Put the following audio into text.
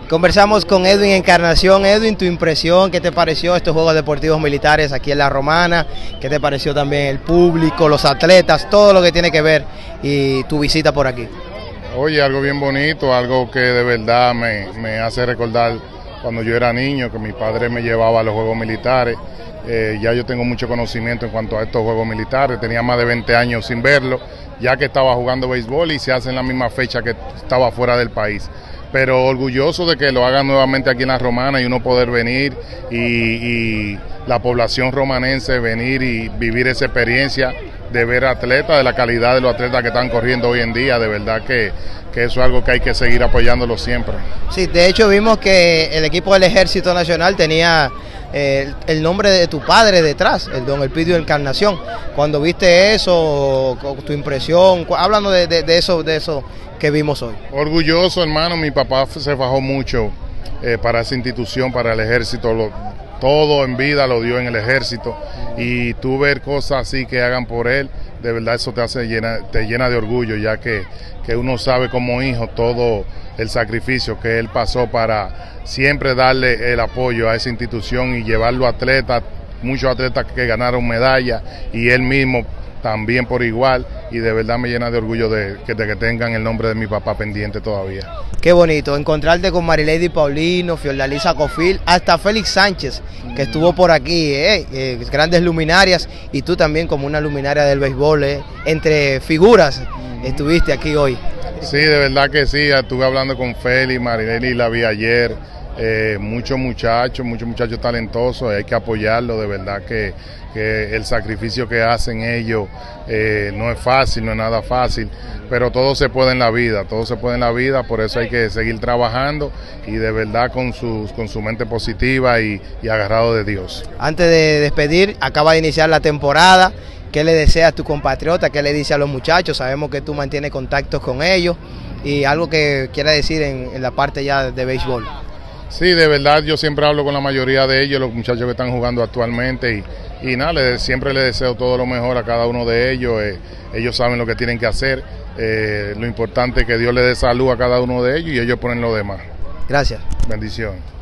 Conversamos con Edwin Encarnación. Edwin, tu impresión, ¿qué te pareció estos Juegos Deportivos Militares aquí en La Romana? ¿Qué te pareció también el público, los atletas, todo lo que tiene que ver y tu visita por aquí? Oye, algo bien bonito, algo que de verdad me hace recordar cuando yo era niño, que mi padre me llevaba a los Juegos Militares. Ya yo tengo mucho conocimiento en cuanto a estos Juegos Militares, tenía más de 20 años sin verlo, ya que estaba jugando béisbol y se hace en la misma fecha que estaba fuera del país. Pero orgulloso de que lo hagan nuevamente aquí en La Romana y uno poder venir y la población romanense venir y vivir esa experiencia de ver atletas, de la calidad de los atletas que están corriendo hoy en día. De verdad que eso es algo que hay que seguir apoyándolo siempre. Sí, de hecho vimos que el equipo del Ejército Nacional tenía el nombre de tu padre detrás, el don Elpidio Encarnación. Cuando viste eso, tu impresión, háblanos de eso que vimos hoy. Orgulloso, hermano, mi papá se fajó mucho para esa institución, para el Ejército, todo en vida lo dio en el Ejército, y tú ver cosas así que hagan por él, de verdad eso te llena de orgullo, ya que uno sabe como hijo todo el sacrificio que él pasó para siempre darle el apoyo a esa institución y llevarlo a atletas, muchos atletas que ganaron medallas y él mismo también por igual, y de verdad me llena de orgullo de que tengan el nombre de mi papá pendiente todavía. Qué bonito encontrarte con Marilady Paulino, Fiordalisa Cofil, hasta Félix Sánchez, que estuvo por aquí, grandes luminarias, y tú también como una luminaria del béisbol, entre figuras, estuviste aquí hoy. Sí, de verdad que sí, estuve hablando con Félix, Marilady la vi ayer, muchos muchachos talentosos, hay que apoyarlos, de verdad que el sacrificio que hacen ellos no es fácil, no es nada fácil, pero todo se puede en la vida, por eso hay que seguir trabajando y de verdad con su mente positiva y agarrado de Dios. Antes de despedir, acaba de iniciar la temporada, ¿qué le deseas a tu compatriota? ¿Qué le dice a los muchachos? Sabemos que tú mantienes contactos con ellos y algo que quiera decir en la parte ya de béisbol. Sí, de verdad yo siempre hablo con la mayoría de ellos, los muchachos que están jugando actualmente, y nada, siempre les deseo todo lo mejor a cada uno de ellos. Ellos saben lo que tienen que hacer, lo importante es que Dios les dé salud a cada uno de ellos y ellos ponen lo demás. Gracias. Bendiciones.